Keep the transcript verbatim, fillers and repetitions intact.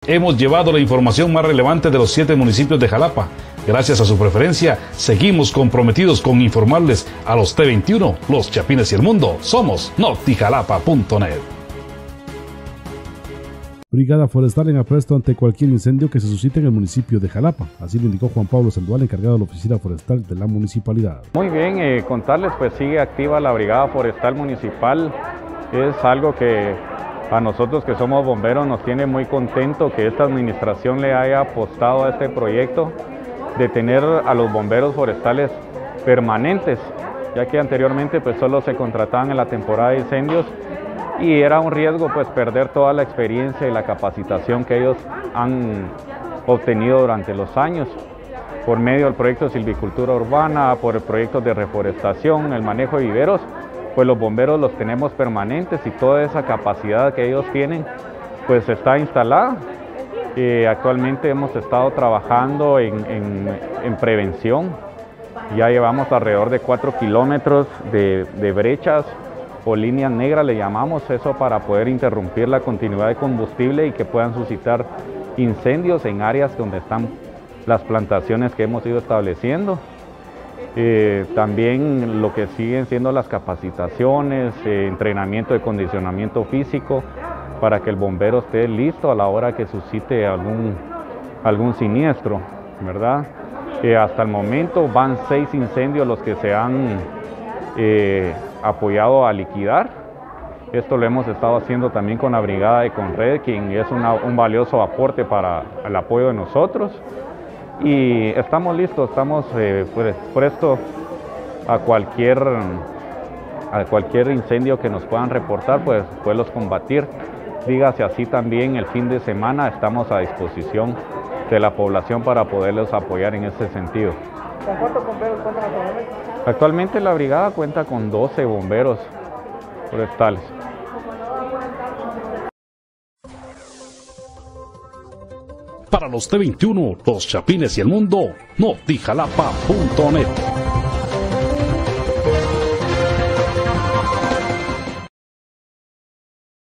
Hemos llevado la información más relevante de los siete municipios de Jalapa. Gracias a su preferencia, seguimos comprometidos con informarles a los T veintiuno, los Chapines y el mundo. Somos Notijalapa punto net. Brigada Forestal en apresto ante cualquier incendio que se suscite en el municipio de Jalapa. Así lo indicó Juan Pablo Sandoval, encargado de la Oficina Forestal de la municipalidad. Muy bien, eh, contarles, pues sigue activa la Brigada Forestal Municipal. Es algo que a nosotros que somos bomberos nos tiene muy contento que esta administración le haya apostado a este proyecto de tener a los bomberos forestales permanentes, ya que anteriormente pues solo se contrataban en la temporada de incendios y era un riesgo pues perder toda la experiencia y la capacitación que ellos han obtenido durante los años por medio del proyecto de silvicultura urbana, por el proyecto de reforestación, el manejo de viveros. Pues los bomberos los tenemos permanentes y toda esa capacidad que ellos tienen pues está instalada. Eh, actualmente hemos estado trabajando en, en, en prevención. Ya llevamos alrededor de cuatro kilómetros de, de brechas o líneas negras, le llamamos eso, para poder interrumpir la continuidad de combustible y que puedan suscitar incendios en áreas donde están las plantaciones que hemos ido estableciendo. Eh, también lo que siguen siendo las capacitaciones, eh, entrenamiento de condicionamiento físico para que el bombero esté listo a la hora que suscite algún, algún siniestro, ¿verdad? Eh, hasta el momento van seis incendios los que se han eh, apoyado a liquidar. Esto lo hemos estado haciendo también con la Brigada de Conred, quien es una, un valioso aporte para el apoyo de nosotros. Y estamos listos, estamos eh, prestos a cualquier, a cualquier incendio que nos puedan reportar, pues poderlos combatir. Dígase así también, el fin de semana estamos a disposición de la población para poderlos apoyar en ese sentido. ¿Con cuántos bomberos cuentan actualmente? Actualmente la brigada cuenta con doce bomberos forestales. Para los T veintiuno, los Chapines y el mundo, Notijalapa punto net.